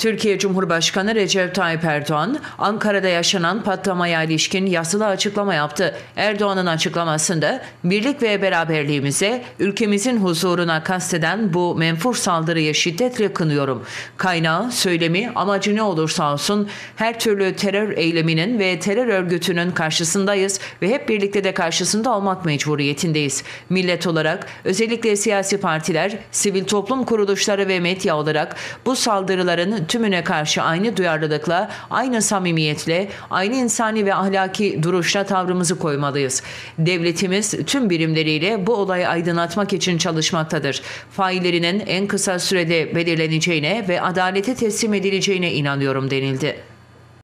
Türkiye Cumhurbaşkanı Recep Tayyip Erdoğan, Ankara'da yaşanan patlamaya ilişkin yazılı açıklama yaptı. Erdoğan'ın açıklamasında, birlik ve beraberliğimize, ülkemizin huzuruna kasteden bu menfur saldırıyı şiddetle kınıyorum. Kaynağı, söylemi, amacı ne olursa olsun her türlü terör eyleminin ve terör örgütünün karşısındayız ve hep birlikte de karşısında olmak mecburiyetindeyiz. Millet olarak, özellikle siyasi partiler, sivil toplum kuruluşları ve medya olarak bu saldırıların tümüne karşı aynı duyarlılıkla, aynı samimiyetle, aynı insani ve ahlaki duruşla tavrımızı koymalıyız. Devletimiz tüm birimleriyle bu olayı aydınlatmak için çalışmaktadır. Faillerinin en kısa sürede belirleneceğine ve adalete teslim edileceğine inanıyorum denildi.